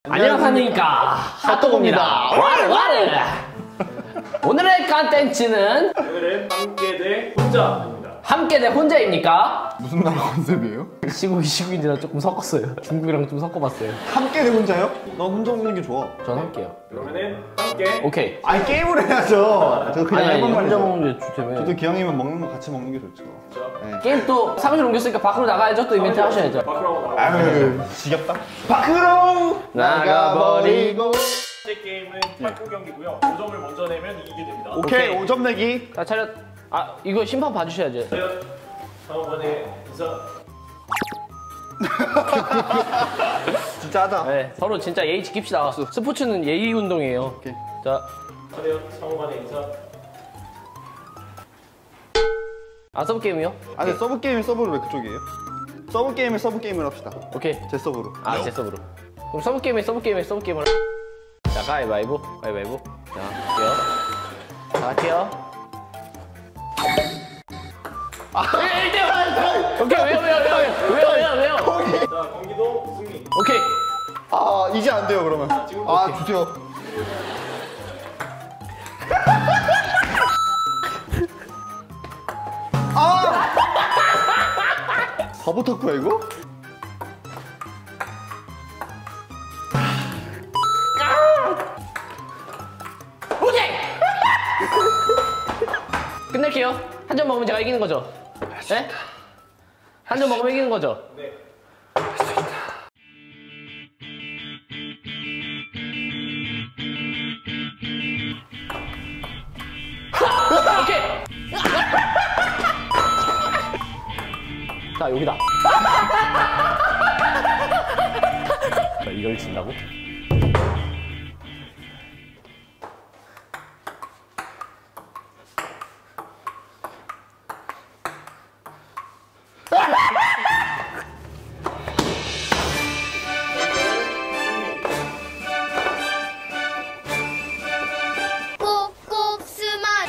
안녕하십니까, 핫도그입니다. 와르와르. 오늘의 컨텐츠는 오늘은 함께 대 혼자입니다. 함께 대 혼자입니까? 무슨 나라 컨셉이에요? 시국인지랑 조금 섞었어요. 중국이랑 좀 섞어봤어요. 함께 대 혼자요? 난 혼자 먹는 게 좋아. 전 할게요. 그러면은 함께. 오케이. 아니 게임을 해야죠. 저 그냥 아니, 해본 혼자 말이죠. 먹는 게 좋다며. 저도 기왕이면 먹는 거 같이 먹는 게 좋죠. 네. 게임 또 사무실 옮겼으니까 밖으로 나가야죠. 또 이벤트 하셔야죠. 밖으로 나가. 아유 지겹다. 밖으로 나가버리고. 번째 게임은 탁구 경기고요. 5점을 먼저 내면 이기게 됩니다. 오케이 5점 내기. 자, 차렷. 아, 이거 심판 봐주셔야죠. 차렷. 다음번에 인사. 진짜 하자. 네, 서로 진짜 예의 지킵시다. 스포츠는 예의 운동이에요. 오케이. 자, 차렷. 상호간의 인사. 아, 서브 게임이요? 아니 서브 게임이 서브로 왜 그쪽이에요? 서브 게임을 서브 게임을 합시다. 오케이. 제 서브로. 아, 제 서브로. 그럼 서브 게임을. 자, 가위바위보. 자, 할게요. 자, 할게요. 아, 1대1! 오케이, 왜요? 자, 경기도 승리. 오케이. 아 이제 안 돼요 그러면. 아 주세요. 아! 바보 탁구야 이거? 오케이! 끝낼게요. 한 점 먹으면 제가 이기는 거죠? 네? 한 점 먹으면 이기는 거죠? 네. 오케이! 자, 여기다. 자, 이걸 진다고? 꼭꼭 스마.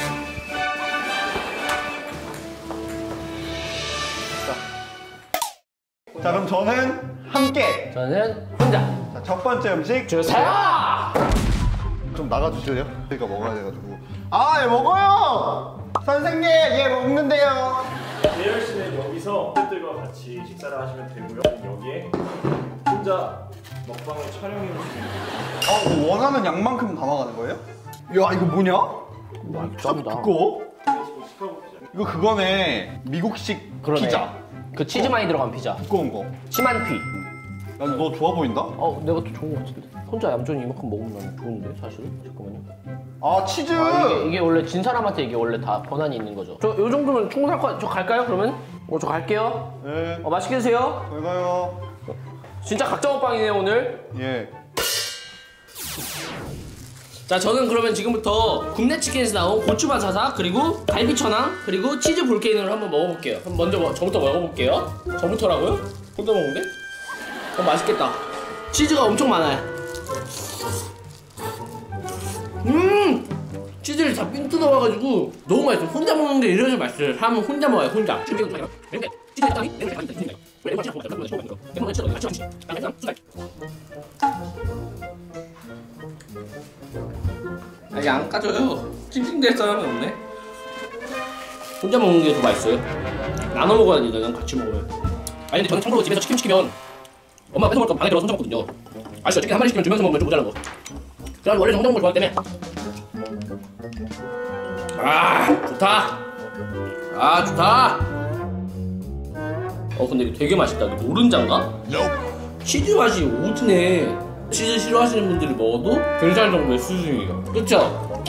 자 그럼 저는 함께. 저는 혼자. 자, 첫 번째 음식 주세요! 좀 나가주실래요? 저희가 먹어야 돼가지고. 아, 얘 먹어요! 선생님, 얘 먹는데요. 예열 씨는 여기서 팬들과 같이 식사를 하시면 되고요. 여기에 혼자 먹방을 촬영해 주시면 됩니다. 원하는 양만큼 담아가는 거예요? 야, 이거 뭐냐? 와, 짱이다. 두꺼워? 시카고 피자. 이거 그거네. 미국식 그러네. 피자. 그 치즈 많이 들어간 피자. 두꺼운 거. 치만피. 야, 너 좋아 보인다? 내가 더 좋은 거 같은데. 혼자 얌전히 이만큼 먹으면 난 좋은데, 사실. 잠깐만요. 아, 치즈! 이게 원래 진 사람한테 이게 원래 다 권한이 있는 거죠. 요 정도면 충분할 것 같아요. 저 갈까요, 그러면? 저 갈게요. 네. 맛있게 드세요. 잘 가요. 진짜 각자 먹방이네요, 오늘. 예. 자, 저는 그러면 지금부터 굽네 치킨에서 나온 고추바사삭, 그리고 갈비천왕, 그리고 치즈 볼케이노를 한번 먹어볼게요. 그럼 먼저 저부터 먹어볼게요. 저부터라고요? 혼자 먹는데? 맛있겠다. 치즈가 엄청 많아요. 치즈를 다 삥 뜯어와가지고 너무 맛있어. 혼자 먹는데 이래서 맛있어요. 사람은 혼자 먹어요, 혼자. 아직 안 까져요. 찡찡댈 사람은 없네. 혼자 먹는 게 더 맛있어요. 나눠 먹어야 돼, 난 같이 먹어요. 아니 근데 저는 참고로 집에서 치킨 시키면 엄마가 뺏어 먹을 거 방에 들어서 혼자 먹거든요. 아시죠? 치킨 한 마리 시키면 주면서 먹으면 좀 모자란 거. 그래서 원래 혼자 먹는 걸 좋아하기 때문에. 아, 좋다. 아, 좋다. 근데 이거 되게 맛있다. 이거 노른자인가? 치즈 맛이 오드네. 치즈 싫어하시는 분들이 먹어도 괜찮을 정도의 수준이에요. 그쵸?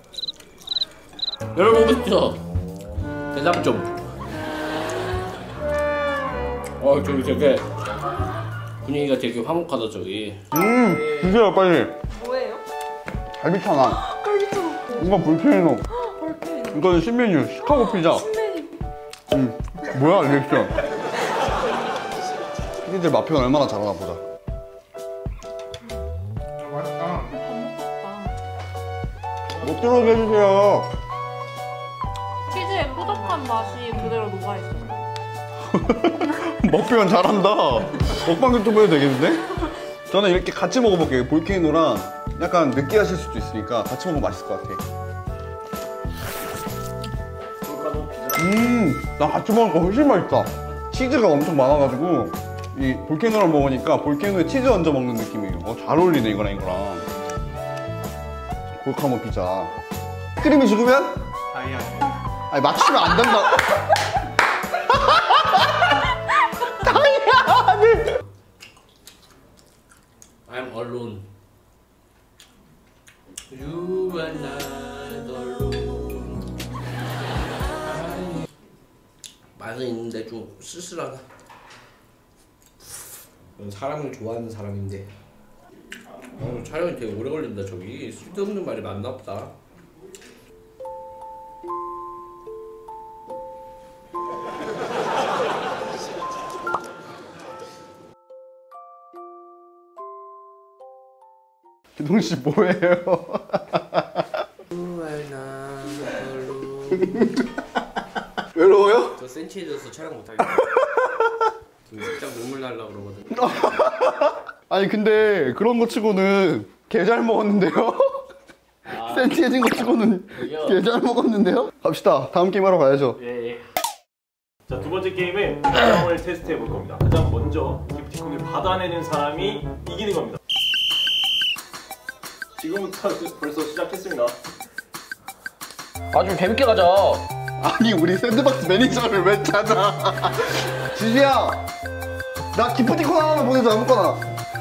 여러분 그쵸? 대답 좀. 저기 되게 분위기가 되게 화목하다 저기. 드세요, 빨리. 뭐예요? 갈비천왕. 갈비탕. 이건 볼케이노. 볼케이노. 이건 신메뉴, 시카고 피자. 뭐야, 리액션. 피디들 맛평 얼마나 잘하나 보자. 맛있다. 못 들어오게 해주세요. 치즈의 푸석한 맛이 그대로 녹아있어요. 먹표현 잘한다. 먹방 유튜브 해도 되겠는데? 저는 이렇게 같이 먹어볼게요. 볼케이노랑 약간 느끼하실 수도 있으니까 같이 먹으면 맛있을 것 같아. 볼카노 피자. 나 같이 먹으니까 훨씬 맛있다. 치즈가 엄청 많아가지고 이 볼케이노랑 먹으니까 볼케이노에 치즈 얹어 먹는 느낌이에요. 잘 어울리네 이거랑 이거랑. 볼카노 피자. 크림이 죽으면? 아니 맞추면 안 된다. 다이아는. I'm alone. You are not alone. 맛은 있는데 좀 쓸쓸하다. 사람을 좋아하는 사람인데 촬영이 되게 오래 걸린다. 저기 쓸데없는 말이 많나 보다. 기동 씨 뭐예요? 외로워요? 저 센치해져서 촬영 못하겠다. 지금 살짝 눈물 날라 그러거든. 아니 근데 그런 거 치고는 개 잘 먹었는데요? 센티해진 거 치고는 개 잘 먹었는데요? 갑시다. 다음 게임 하러 가야죠. 예. 자, 두 번째 게임은 가정을 테스트해 볼 겁니다. 가장 먼저 기프티콘을 받아내는 사람이 이기는 겁니다. 지금부터 벌써 시작했습니다. 아 좀 재밌게 가자. 아니 우리 샌드박스 매니저를 왜 찾아? 지지야, 나 기프티콘 하나 보내줘. 아무거나.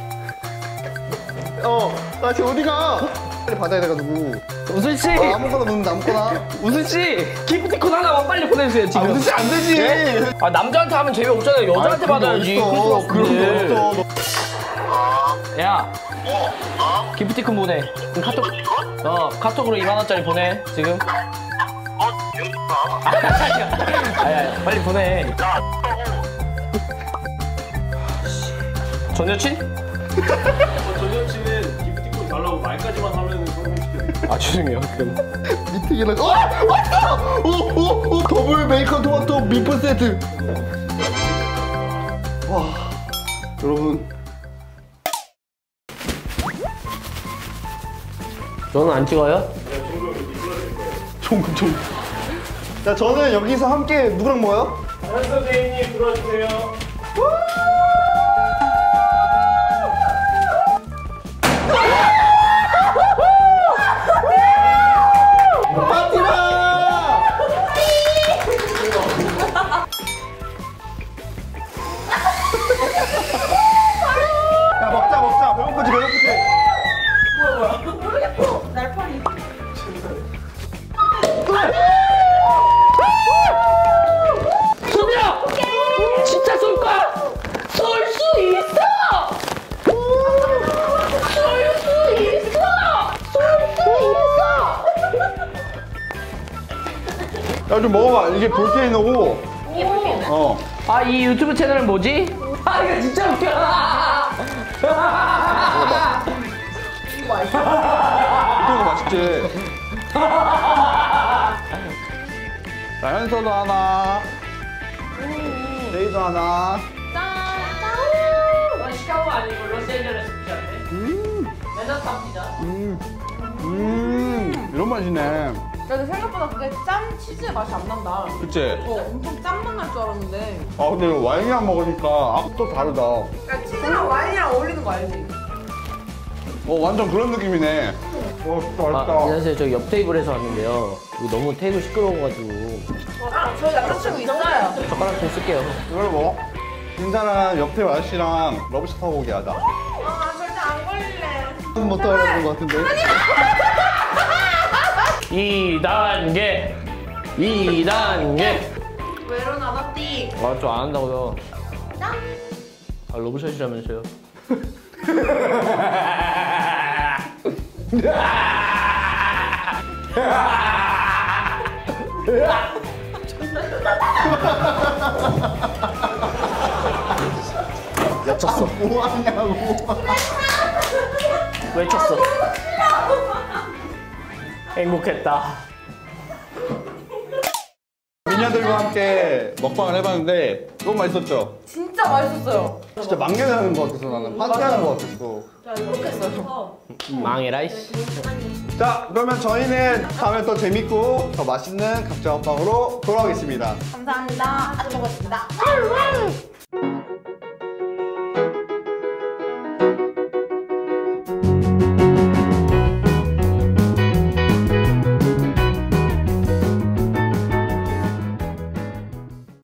나 지금 어디가? 빨리 받아야 돼가지고. 우순씨! 아무거나 보내면 아무거나. 우순씨! 기프티콘 하나만 빨리 보내주세요 지금. 우순씨 안 되지. 네? 아 남자한테 하면 재미없잖아요. 여자한테 받아야지. 그런 거 없어. 야! 기프티콘 보내. 그럼 카톡으로 2만원짜리 보내 지금. 아야 빨리 보내. 전 여친? 전 여친은 기프티콘 달라고 말까지만 하면 성공시켜드릴게요. 아 죄송해요. 그럼 미팅이랑 왔다. 오 더블 베이컨 토마토 미프 세트. 와 여러분. 너는 안 찍어요? 종금. 자 저는 여기서 함께 누구랑 모여요? 한 선생님 들어주세요. 야 먹자. 배고프지. 날파리. 소민아! 진짜 쏠 거야? 쏠 수 있어! 야 좀 먹어봐. 이게 볼케이노고. 아 이 유튜브 채널은 뭐지? 아 이거 진짜 웃겨! 이거 맛있지. 자 현서도 하나. 제이도 하나. 너 시카고 아니고 로스앤젤레스 피자인데? 맨하탄 피자. 이런 맛이네. 근데 생각보다 그게 짠 치즈 맛이 안 난다. 그치? 엄청 짠맛 날 줄 알았는데. 아 근데 이거 와인이랑 먹으니까 또 다르다. 그러니까 치즈랑 와인이랑 어울리는 거 알지? 완전 그런 느낌이네. 진짜 맛있다. 안녕하세요. 저 옆 테이블에서 왔는데요. 이거 너무 테이블 시끄러워가지고 저희 남자친구 있어요. 젓가락 좀 쓸게요. 이걸 먹어. 괜찮아. 옆에 아저씨랑 러브샷 하고 오게 하자. 절대 안 걸릴래. 못 따라가는 것 같은데. 2단계. 왜 이러나 나띠. 아 저 안 한다고요. 아 러브샷이라면서요. 쳤어. 뭐하냐고. 왜 쳤어? 행복했다. 미녀들과 함께 먹방을 해봤는데 너무 맛있었죠? 진짜 맛있었어요. 진짜 막내하는 것 같았어 나는. 파티하는 것 같았어. 행복했어요. 망해라 이씨. 자 그러면 저희는 다음에 더 재밌고 더 맛있는 각자 먹방으로 돌아오겠습니다. 감사합니다. 아주 먹었습니다.